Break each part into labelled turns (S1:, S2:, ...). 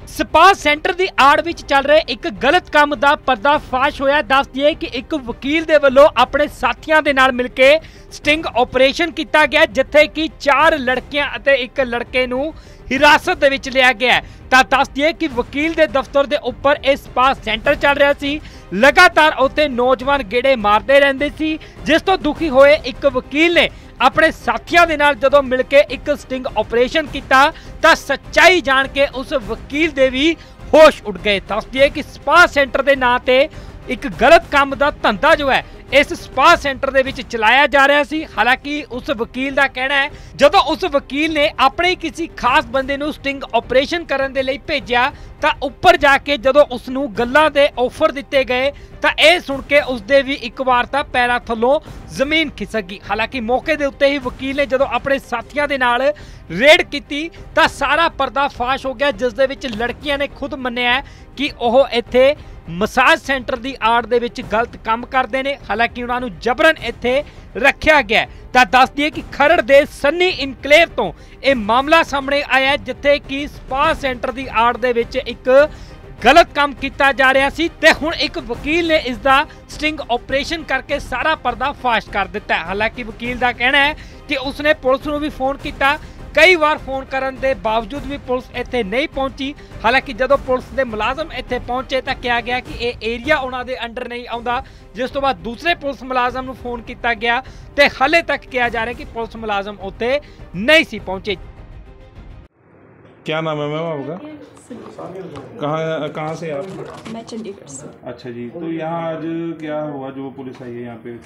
S1: Spa centre ਦੀ ਆੜ ਵਿੱਚ ਚੱਲ ਰਹੇ ਇੱਕ ਗਲਤ ਕੰਮ ਦਾ ਪਰਦਾਫਾਸ਼ ਹੋਇਆ। ਦੱਸ ਦਈਏ ਕਿ ਇੱਕ ਵਕੀਲ ਦੇ ਵੱਲੋਂ ਆਪਣੇ ਸਾਥੀਆਂ ਦੇ ਨਾਲ ਮਿਲ ਕੇ ਸਟਿੰਗ ਆਪਰੇਸ਼ਨ ਕੀਤਾ ਗਿਆ, ਜਿੱਥੇ ਕਿ 4 ਲੜਕੀਆਂ ਅਤੇ 1 ਲੜਕੇ ਨੂੰ ਹਿਰਾਸਤ ਦੇ ਵਿੱਚ ਲਿਆ ਗਿਆ। ਤਾਂ ਦੱਸ ਦਈਏ ਕਿ ਵਕੀਲ ਦੇ ਦਫ਼ਤਰ ਦੇ ਉੱਪਰ ਇਹ ਸਪਾ ਸੈਂਟਰ ਚੱਲ ਰਿਹਾ ਸੀ। ਲਗਾਤਾਰ ਉੱਥੇ ਨੌਜਵਾਨ ਗੇੜੇ ਮਾਰਦੇ ਰਹਿੰਦੇ ਸੀ, ਜਿਸ ਤੋਂ ਦੁਖੀ ਹੋਏ ਇੱਕ ਵਕੀਲ ਨੇ ਆਪਣੇ ਸਾਥੀਆਂ ਦੇ ਨਾਲ ਜਦੋਂ ਮਿਲ ਕੇ ਇੱਕ ਸਟਿੰਗ ਆਪਰੇਸ਼ਨ ਕੀਤਾ ਤਾਂ ਸੱਚਾਈ ਜਾਣ ਕੇ ਉਸ ਵਕੀਲ ਦੇ ਵੀ ਹੋਸ਼ ਉੱਡ ਗਏ। ਦੱਸ ਦਈਏ ਕਿ ਸਪਾ ਸੈਂਟਰ ਦੇ ਨਾਂ ਤੇ ਇੱਕ ਗਲਤ ਕੰਮ ਦਾ ਧੰਦਾ ਜੋ ਹੈ ਇਸ ਸਪਾ ਸੈਂਟਰ ਦੇ ਵਿੱਚ ਚਲਾਇਆ ਜਾ ਰਿਹਾ ਸੀ। ਹਾਲਾਂਕਿ ਉਸ ਵਕੀਲ ਦਾ ਕਹਿਣਾ ਹੈ ਜਦੋਂ ਉਸ ਵਕੀਲ ਨੇ ਆਪਣੇ ਕਿਸੇ ਖਾਸ ਬੰਦੇ ਨੂੰ ਸਟਿੰਗ ਆਪਰੇਸ਼ਨ ਕਰਨ ਦੇ ਲਈ ਭੇਜਿਆ ਤਾਂ ਉੱਪਰ ਜਾ ਕੇ ਜਦੋਂ ਉਸ ਨੂੰ ਗੱਲਾਂ ਦੇ ਆਫਰ ਦਿੱਤੇ ਗਏ ਤਾਂ ਇਹ ਸੁਣ ਕੇ ਉਸਦੇ ਵੀ ਇੱਕ ਵਾਰ ਤਾਂ ਪੈਰਾਂ ਥੱਲੋਂ ਜ਼ਮੀਨ ਖਿਸਕ ਗਈ। ਹਾਲਾਂਕਿ ਮੌਕੇ ਦੇ ਉੱਤੇ ਹੀ ਵਕੀਲ ਨੇ ਜਦੋਂ ਆਪਣੇ ਸਾਥੀਆਂ ਦੇ ਨਾਲ ਰੇਡ ਕੀਤੀ ਤਾਂ ਸਾਰਾ ਪਰਦਾਫਾਸ਼ ਹੋ ਗਿਆ, ਜਿਸ ਦੇ ਵਿੱਚ ਲੜਕੀਆਂ ਨੇ ਖੁਦ ਮੰਨਿਆ ਕਿ ਉਹ ਇੱਥੇ ਮਸਾਜ ਸੈਂਟਰ ਦੀ ਆੜ ਦੇ ਵਿੱਚ ਗਲਤ ਕੰਮ ਕਰਦੇ ਨੇ। ਹਾਲਾਂਕਿ ਉਹਨਾਂ ਨੂੰ ਜਬਰਨ ਇੱਥੇ ਰੱਖਿਆ ਗਿਆ। ਤਾਂ ਦੱਸ ਦਈਏ ਕਿ ਖਰੜ ਦੇ ਸੰਨੀ ਇਨਕਲੇਵ ਤੋਂ ਇਹ ਮਾਮਲਾ ਸਾਹਮਣੇ ਆਇਆ, ਜਿੱਥੇ ਕਿ ਸਪਾ ਸੈਂਟਰ ਦੀ ਆੜ ਦੇ ਵਿੱਚ ਇੱਕ ਗਲਤ ਕੰਮ ਕੀਤਾ ਜਾ ਰਿਹਾ ਸੀ ਤੇ ਹੁਣ ਇੱਕ ਵਕੀਲ ਨੇ ਇਸ ਦਾ ਸਟਿੰਗ ਆਪਰੇਸ਼ਨ ਕਰਕੇ ਸਾਰਾ ਪਰਦਾਫਾਸ਼ ਕਰ ਦਿੱਤਾ। ਹਾਲਾਂਕਿ ਵਕੀਲ ਦਾ ਕਹਿਣਾ ਹੈ ਕਿ ਉਸਨੇ ਪੁਲਿਸ ਨੂੰ ਵੀ ਫੋਨ ਕੀਤਾ, ਕਈ ਵਾਰ ਫੋਨ ਕਰਨ ਦੇ ਬਾਵਜੂਦ ਵੀ ਪੁਲਿਸ ਇੱਥੇ ਨਹੀਂ ਪਹੁੰਚੀ। ਹਾਲਾਂਕਿ ਜਦੋਂ ਪੁਲਿਸ ਦੇ ਮੁਲਾਜ਼ਮ ਇੱਥੇ ਪਹੁੰਚੇ ਤਾਂ ਕਿਹਾ ਗਿਆ ਕਿ ਇਹ ਏਰੀਆ ਉਹਨਾਂ ਦੇ ਅੰਡਰ ਨਹੀਂ ਆਉਂਦਾ, ਜਿਸ ਤੋਂ ਬਾਅਦ ਦੂਸਰੇ ਪੁਲਿਸ ਮੁਲਾਜ਼ਮ ਨੂੰ ਫੋਨ ਕੀਤਾ ਗਿਆ ਤੇ ਹਾਲੇ ਤੱਕ ਕਿਹਾ ਜਾ ਰਿਹਾ ਕਿ ਪੁਲਿਸ ਮੁਲਾਜ਼ਮ ਉੱਥੇ ਨਹੀਂ ਸੀ ਪਹੁੰਚੇ।
S2: क्या नाम है मैम आपका? कहाँ से आप?
S3: मैं चंडीगढ़ से।
S2: अच्छा जी, तो यहाँ आज क्या हुआ जो पुलिस आई है यहाँ पे?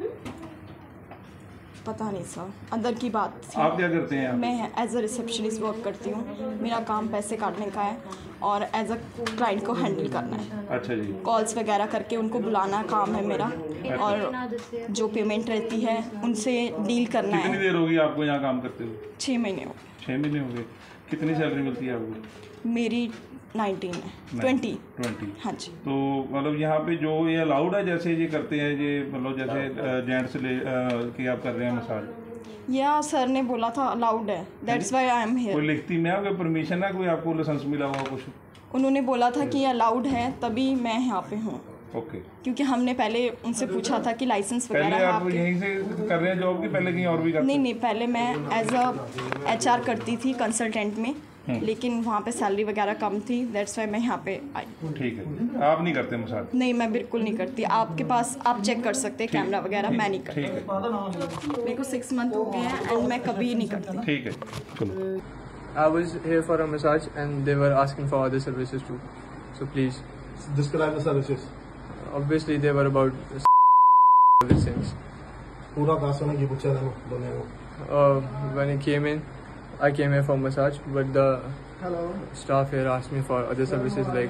S3: पता नहीं सर, अंदर की बात थी।
S2: आप क्या करते हैं?
S3: मैं एज अ रिसेप्शनिस्ट वर्क करती हूँ। मेरा काम पैसे काटने का है और एज अ क्लाइंट को हैंडल करना है।
S2: अच्छा जी।
S3: कॉल्स वगैरह करके उनको बुलाना काम है मेरा, और जो पेमेंट रहती है उनसे डील करना है।
S2: कितनी देर होगी आपको यहाँ काम करते हुए?
S3: 6 महीने हो।
S2: 6 महीने हो गए। कितनी सैलरी मिलती है आपको?
S3: मेरी 19 है। 20। हाँ जी।
S2: तो मतलब यहाँ पे जो ये अलाउड है जैसे ये करते हैं, ये मतलब जैसे जेंट्स कि आप कर रहे हैं मसाज?
S3: या सर ने बोला था अलाउड है, that's why I am here.
S2: कोई लिखती में कोई परमिशन है, कोई आपको लाइसेंस मिला हुआ कुछ?
S3: उन्होंने बोला था कि अलाउड है, तभी मैं यहाँ पे हूँ।
S2: ओके।
S3: क्योंकि हमने पहले उनसे पूछा था कि लाइसेंस वगैरह
S2: पहले
S3: है
S2: आप
S3: आपके?
S2: यहीं से कर रहे हैं जॉब की, पहले कहीं और भी करते?
S3: नहीं, पहले मैं एज अ HR करती थी कंसल्टेंट में, लेकिन वहाँ पे सैलरी वगैरह कम थी, दैट्स वाई मैं यहाँ पे आई।
S2: ठीक है। आप नहीं करते मसाज?
S3: नहीं, मैं बिल्कुल नहीं करती। आपके पास आप चेक कर सकते हैं कैमरा वगैरह, मैं नहीं करती।
S2: ठीक है।
S3: मेरे को 6 मंथ हो गए हैं एंड मैं कभी नहीं करती।
S2: ठीक है, चलो।
S4: I was here for a massage and they were asking for other services too. So please.
S5: Describe the services.
S4: Obviously they were about things.
S5: पूरा कास्ट ने की पूछा था दोनों को।
S4: When I came in, I came here for massage, but the staff here asked me for other services like.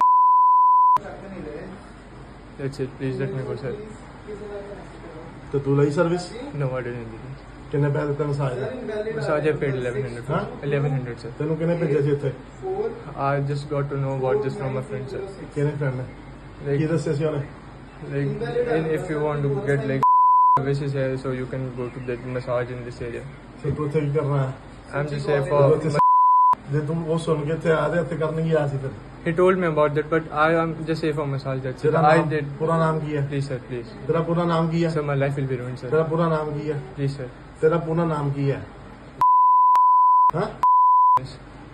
S4: That's it. Please let me go, sir.
S5: तो तू लाई service?
S4: No, I didn't do this.
S5: किन्ने पैसे दिते massage दे?
S4: Massage I paid 1100.
S5: हाँ?
S4: 1100, sir.
S5: तेनू किन्ने भेजे सी इत्थे?
S4: I just got to know about this from a friend, sir.
S5: किन्ने फ्रेंड ने?
S4: Like,
S5: की दस्से सी उन्हें?
S4: and if you want to get like services here, so you can go to that massage in this area.
S5: तो तू इत्थे की कर रहा है?
S4: I'm just here for.
S5: जे तुम वो सुन के इत्थे आ रहे इत्थे करने की आया सी फिर?
S4: He told me about that, but I am just here for massage. That's it.
S5: तेरा
S4: I
S5: नाम
S4: did.
S5: पूरा नाम की है?
S4: Please, sir, please.
S5: तेरा पूरा नाम की है?
S4: Sir, my life will be ruined, sir.
S5: तेरा पूरा नाम की है?
S4: Please, sir.
S5: तेरा पूरा नाम की है? हाँ?
S4: Yes.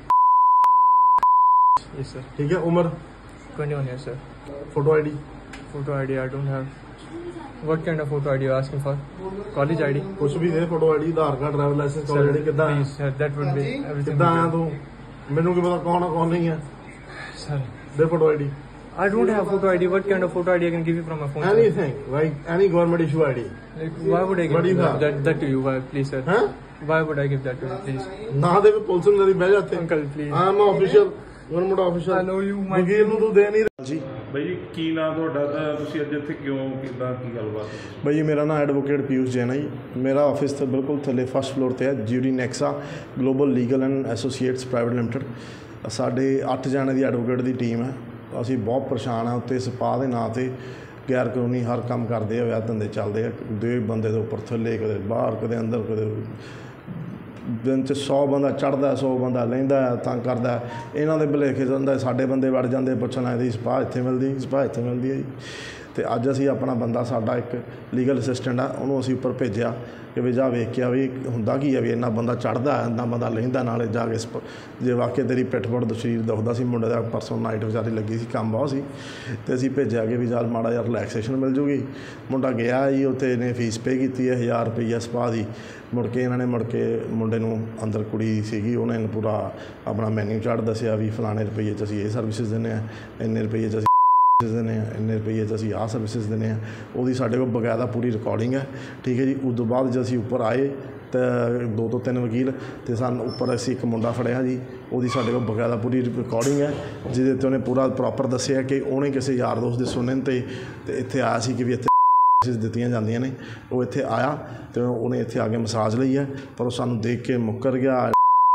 S4: Yes, sir.
S5: ठीक है। उम्र?
S4: 21 years, sir.
S5: Photo ID?
S4: Photo ID I don't have. What kind of photo ID you asking for? College ID?
S5: कुछ भी दे, photo ID, Aadhaar card, driver licence, college ID. कितना
S4: Please, sir, that would be everything.
S5: कितना आया तू? मैनू की पता कौन है कौन नहीं है?
S4: Sir,
S5: दे photo ID.
S4: I don't have photo ID. What kind of photo ID I can give you from my phone? Sir?
S5: Anything, like any government issue ID.
S4: Like, why would I
S5: What do
S4: give
S5: you have?
S4: that to you? Why, please, sir?
S5: हैं?
S4: Why would I give that to you, please?
S5: ना दे पे police में तेरी बह जाते।
S4: Uncle, please.
S5: I am official government official.
S4: I know you might.
S5: वकील ਨੂੰ ਤੂੰ ਦੇ ਨਹੀਂ ਜੀ।
S2: ਬਾਈ ਜੀ ਕੀ ਨਾਮ ਤੁਹਾਡਾ ਤਾਂ ਤੁਸੀਂ ਅੱਜ ਇੱਥੇ ਕਿਉਂ ਕਿੱਦਾਂ ਕੀ ਗੱਲਬਾਤ ਹੈ?
S5: ਬਾਈ ਜੀ ਮੇਰਾ ਨਾਮ ਐਡਵੋਕੇਟ ਪੀਯੂਸ਼ ਜੈਨ ਹੈ ਜੀ। ਮੇਰਾ ਆਫਿਸ ਤੇ ਬਿਲਕੁਲ ਥੱਲੇ ਫਸਟ ਫਲੋਰ ਤੇ ਹੈ, Jury Nexa Global Legal and Associates Private Limited. ਸਾਡੇ 8 ਜਣੇ ਦੀ ਐਡਵੋਕੇਟ ਦੀ ਟੀਮ ਹੈ। ਅਸੀਂ ਬਹੁਤ ਪਰੇਸ਼ਾਨ ਹਾਂ ਉੱਤੇ ਸਪਾ ਦੇ ਨਾਂ ਤੇ ਗੈਰ ਕਾਨੂੰਨੀ ਹਰ ਕੰਮ ਕਰਦੇ ਆ, ਵਿਆਹ ਧੰਦੇ ਚੱਲਦੇ ਆ, ਦੇ ਬੰਦੇ ਦੇ ਉੱਪਰ ਥੱਲੇ, ਕਦੇ ਬਾਹਰ, ਕਦੇ ਅੰਦਰ, ਕਦੇ दिन 'ਚ 100 ਬੰਦਾ ਚੜ੍ਹਦਾ 100 ਬੰਦਾ ਲੈਂਦਾ ਤੰਗ ਕਰਦਾ ਇਹਨਾਂ ਦੇ ਭੁਲੇਖੇ ਜਾਂਦਾ ਸਾਡੇ ਬੰਦੇ ਵੜ ਜਾਂਦੇ ਪੁੱਛਣ ਆਏ ਦੀ ਸਪਾਹ ਇੱਥੇ ਮਿਲਦੀ ਸਪਾਹ ਇੱਥੇ ਮਿਲਦੀ ਹੈ ਜੀ। ਅਤੇ ਅੱਜ ਅਸੀਂ ਆਪਣਾ ਬੰਦਾ ਸਾਡਾ ਇੱਕ ਲੀਗਲ ਅਸਿਸਟੈਂਟ ਆ ਉਹਨੂੰ ਅਸੀਂ ਉੱਪਰ ਭੇਜਿਆ ਕਿ ਵੀ ਜਾ ਵੇਖ ਕੇ ਆ ਵੀ ਹੁੰਦਾ ਕੀ ਆ ਵੀ ਇੰਨਾ ਬੰਦਾ ਚੜ੍ਹਦਾ ਇੰਨਾ ਬੰਦਾ ਲੈਂਦਾ ਨਾਲੇ ਜਾ ਕੇ ਜੇ ਵਾਕਿਆ ਤੇਰੀ ਪਿੱਠ ਪੁੱਠ ਸਰੀਰ ਦੁਖਦਾ ਸੀ ਮੁੰਡੇ ਦਾ ਪਰਸੋਂ ਨਾਈਟ ਵਿਚਾਰੀ ਲੱਗੀ ਸੀ ਕੰਮ ਬਹੁਤ ਸੀ ਅਤੇ ਅਸੀਂ ਭੇਜਿਆ ਕਿ ਵੀ ਚੱਲ ਮਾੜਾ ਜਿਹਾ ਰਿਲੈਕਸੇਸ਼ਨ ਮਿਲ ਜੂਗੀ। ਮੁੰਡਾ ਗਿਆ ਜੀ ਉੱਥੇ ਇਹਨੇ ਫੀਸ ਪੇ ਕੀਤੀ ਹੈ 1000 ਰੁਪਈਆ ਸਪਾ ਦੀ। ਮੁੜ ਕੇ ਇਹਨਾਂ ਨੇ ਮੁੰਡੇ ਨੂੰ ਅੰਦਰ ਕੁੜੀ ਸੀਗੀ ਉਹਨੇ ਪੂਰਾ ਆਪਣਾ ਮੈਨਿਊ ਚਾਰਟ ਦੱਸਿਆ ਵੀ ਫਲਾਣੇ ਰੁਪਈਏ 'ਚ ਅਸੀਂ ਇਹ ਸਰਵਿਸਿਜ਼ ਦਿੰਦੇ ਹਾਂ ਇੰਨੇ ਰੁਪਈਏ 'ਚ ਦਿੰਦੇ ਹਾਂ ਇੰਨੇ ਰੁਪਈਏ 'ਚ ਅਸੀਂ ਆਹ ਸਰਵਿਸਿਜ਼ ਦਿੰਦੇ ਹਾਂ। ਉਹਦੀ ਸਾਡੇ ਕੋਲ ਬਕਾਇਦਾ ਪੂਰੀ ਰਿਕਾਰਡਿੰਗ ਹੈ ਠੀਕ ਹੈ ਜੀ। ਉਸ ਤੋਂ ਬਾਅਦ ਜੇ ਅਸੀਂ ਉੱਪਰ ਆਏ ਤਾਂ 2 ਤੋਂ 3 ਵਕੀਲ ਅਤੇ ਸਾਨੂੰ ਉੱਪਰ ਅਸੀਂ ਇੱਕ ਮੁੰਡਾ ਫੜਿਆ ਜੀ ਉਹਦੀ ਸਾਡੇ ਕੋਲ ਬਕਾਇਦਾ ਪੂਰੀ ਰਿਕਾਰਡਿੰਗ ਹੈ ਜਿਹਦੇ 'ਤੇ ਉਹਨੇ ਪੂਰਾ ਪ੍ਰੋਪਰ ਦੱਸਿਆ ਕਿ ਉਹਨੇ ਕਿਸੇ ਯਾਰ ਦੋਸਤ ਦੇ ਸੁਣਨ 'ਤੇ ਇੱਥੇ ਆਇਆ ਸੀ ਕਿ ਵੀ ਇੱਥੇ ਦਿੱਤੀਆਂ ਜਾਂਦੀਆਂ ਨੇ। ਉਹ ਇੱਥੇ ਆਇਆ ਅਤੇ ਉਹਨੇ ਇੱਥੇ ਆ ਕੇ ਮਸਾਜ ਲਈ ਹੈ ਪਰ ਉਹ ਸਾਨੂੰ ਦੇਖ ਕੇ ਮੁੱਕਰ ਗਿਆ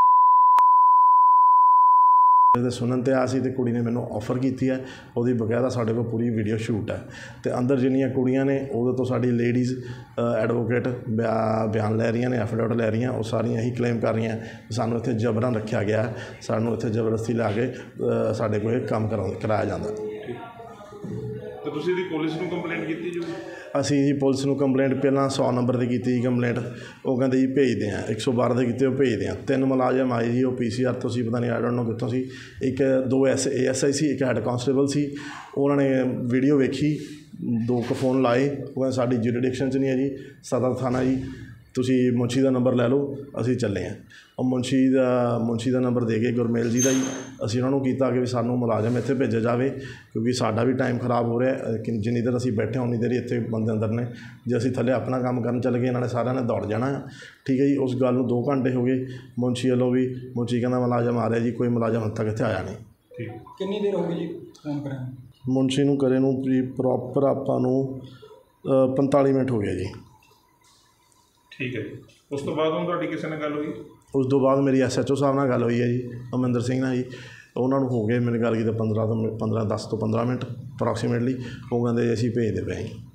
S5: ਦੇ ਸੁਣਨ 'ਤੇ ਆਇਆ ਸੀ ਅਤੇ ਕੁੜੀ ਨੇ ਮੈਨੂੰ ਆਫਰ ਕੀਤੀ ਹੈ ਉਹਦੀ ਬਕਾਇਦਾ ਸਾਡੇ ਕੋਲ ਪੂਰੀ ਵੀਡੀਓ ਸ਼ੂਟ ਹੈ। ਅਤੇ ਅੰਦਰ ਜਿੰਨੀਆਂ ਕੁੜੀਆਂ ਨੇ ਉਹਦੇ ਤੋਂ ਸਾਡੀ ਲੇਡੀਜ਼ ਐਡਵੋਕੇਟ ਬਿਆਨ ਲੈ ਰਹੀਆਂ ਨੇ ਐਫੀਡੇਵਿਟ ਲੈ ਰਹੀਆਂ ਉਹ ਸਾਰੀਆਂ ਇਹੀ ਕਲੇਮ ਕਰ ਰਹੀਆਂ ਸਾਨੂੰ ਇੱਥੇ ਜਬਰਨ ਰੱਖਿਆ ਗਿਆ ਸਾਨੂੰ ਇੱਥੇ ਜ਼ਬਰਦਸਤੀ ਲਾ ਕੇ ਸਾਡੇ ਕੋਲ ਇਹ ਕੰਮ ਕਰਾਇਆ ਜਾਂਦਾ।
S2: ਤਾਂ ਤੁਸੀਂ ਇਹਦੀ ਪੁਲਿਸ ਨੂੰ ਕੰਪਲੇਂਟ ਕੀਤੀ ਜੀ?
S5: ਅਸੀਂ ਜੀ ਪੁਲਿਸ ਨੂੰ ਕੰਪਲੇਂਟ ਪਹਿਲਾਂ 100 ਨੰਬਰ 'ਤੇ ਕੀਤੀ ਜੀ ਕੰਪਲੇਂਟ ਉਹ ਕਹਿੰਦੇ ਜੀ ਭੇਜਦੇ ਹਾਂ 112 'ਤੇ ਕੀਤੇ ਉਹ ਭੇਜਦੇ ਹਾਂ। 3 ਮੁਲਾਜ਼ਮ ਆਏ ਜੀ ਉਹ PCR ਤੋਂ ਸੀ ਪਤਾ ਨਹੀਂ ਆਈ ਡੋਂਟ ਨੋ ਕਿੱਥੋਂ ਸੀ। 2 ASI ਸੀ ਇੱਕ ਹੈਡ ਕਾਂਸਟੇਬਲ ਸੀ। ਉਹਨਾਂ ਨੇ ਵੀਡੀਓ ਵੇਖੀ 2 ਕੁ ਫੋਨ ਲਾਏ ਉਹ ਕਹਿੰਦੇ ਸਾਡੀ ਜੁਰੀਡਿਕਸ਼ਨ 'ਚ ਨਹੀਂ ਹੈ ਜੀ ਸਦਰ ਥਾਣਾ ਜੀ ਤੁਸੀਂ ਮੁਨਸ਼ੀ ਦਾ ਨੰਬਰ ਲੈ ਲਓ ਅਸੀਂ ਚੱਲੇ ਹਾਂ। ਉਹ ਮੁਨਸ਼ੀ ਦਾ ਨੰਬਰ ਦੇ ਗਏ ਗੁਰਮੇਲ ਜੀ ਦਾ ਜੀ। ਅਸੀਂ ਉਹਨਾਂ ਨੂੰ ਕੀਤਾ ਕਿ ਵੀ ਸਾਨੂੰ ਮੁਲਾਜ਼ਮ ਇੱਥੇ ਭੇਜਿਆ ਜਾਵੇ ਕਿਉਂਕਿ ਸਾਡਾ ਵੀ ਟਾਈਮ ਖਰਾਬ ਹੋ ਰਿਹਾ ਜਿੰਨੀ ਦੇਰ ਅਸੀਂ ਬੈਠੇ ਉਨੀ ਦੇਰ ਇੱਥੇ ਬੰਦੇ ਅੰਦਰ ਨੇ ਜੇ ਅਸੀਂ ਥੱਲੇ ਆਪਣਾ ਕੰਮ ਕਰਨ ਚੱਲ ਗਏ ਇਹਨਾਂ ਨੇ ਸਾਰਿਆਂ ਨੇ ਦੌੜ ਜਾਣਾ ਠੀਕ ਹੈ ਜੀ। ਉਸ ਗੱਲ ਨੂੰ 2 ਘੰਟੇ ਹੋ ਗਏ ਮੁਨਸ਼ੀ ਵੱਲੋਂ ਵੀ ਮੁਨਸ਼ੀ ਕਹਿੰਦਾ ਮੁਲਾਜ਼ਮ ਆ ਰਿਹਾ ਜੀ ਕੋਈ ਮੁਲਾਜ਼ਮ ਹੱਦ ਤੱਕ ਇੱਥੇ ਆਇਆ ਨਹੀਂ।
S2: ਠੀਕ
S6: ਕਿੰਨੀ ਦੇਰ ਹੋ ਗਈ ਜੀ ਫੋਨ ਕਰਿਆ?
S5: ਮੁਨਸ਼ੀ ਨੂੰ ਕਰੇ ਨੂੰ ਪ੍ਰੋਪਰ ਆਪਾਂ ਨੂੰ 45 ਮਿੰਟ ਹੋ ਗਏ ਜੀ।
S2: ਠੀਕ ਹੈ ਜੀ। ਉਸ ਤੋਂ ਬਾਅਦ ਹੁਣ ਤੁਹਾਡੀ ਕਿਸੇ ਨਾਲ ਗੱਲ ਹੋਈ?
S5: ਉਸ ਤੋਂ ਬਾਅਦ ਮੇਰੀ SHO ਸਾਹਿਬ ਨਾਲ ਗੱਲ ਹੋਈ ਹੈ ਜੀ ਅਮਰਿੰਦਰ ਸਿੰਘ ਨਾਲ ਜੀ। ਉਹਨਾਂ ਨੂੰ ਹੋ ਗਏ ਮੈਨੂੰ ਗੱਲ ਕੀਤੀ 10 ਤੋਂ 15 ਮਿੰਟ ਅਪਰੋਕਸੀਮੇਟਲੀ ਉਹ ਕਹਿੰਦੇ ਅਸੀਂ ਭੇਜਦੇ ਪਏ ਜੀ।